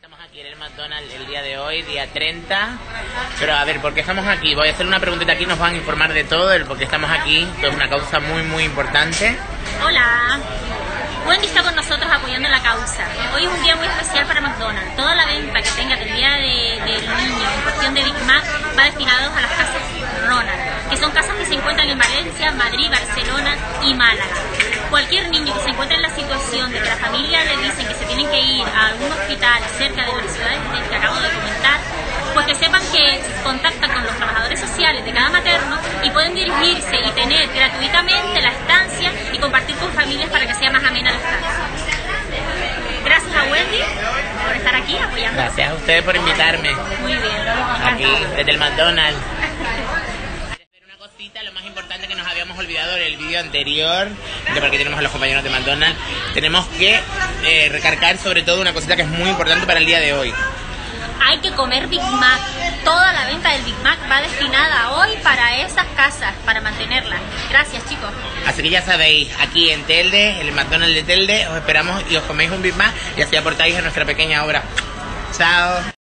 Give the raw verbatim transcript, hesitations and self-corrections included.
Estamos aquí en el McDonald's el día de hoy, día treinta. Pero a ver, ¿por qué estamos aquí? Voy a hacer una preguntita aquí, nos van a informar de todo, el por qué estamos aquí. Esto es una causa muy, muy importante. Hola. Wendy está con nosotros apoyando la causa. Hoy es un día muy especial para McDonald's. Toda la venta que tenga del día de, del niño en cuestión de Big Mac va destinado a las casas Ronald, que son casas que se encuentran en Valencia, Madrid, Barcelona y Málaga. Cualquier niño que se encuentre en la situación de que la familia le dicen que se tienen que ir a algún hospital cerca de las ciudades que acabo de comentar, pues que sepan que contactan con los trabajadores sociales de cada materno y pueden dirigirse y tener gratuitamente la estancia y compartir con familias para que sea más amena la estancia. Gracias a Wendy por estar aquí apoyando. Gracias a ustedes por invitarme. Muy bien. Aquí, desde el McDonald's. Una cosita, lo más importante que nos habíamos olvidado en el vídeo anterior, de por qué tenemos a los compañeros de McDonald's, tenemos que eh, recargar sobre todo una cosita que es muy importante para el día de hoy. Hay que comer Big Mac. Toda la venta del Big Mac va destinada hoy para esas casas, para mantenerlas. Gracias, chicos. Así que ya sabéis, aquí en Telde, en el McDonald's de Telde, os esperamos y os coméis un Big Mac y así aportáis a nuestra pequeña obra. Chao.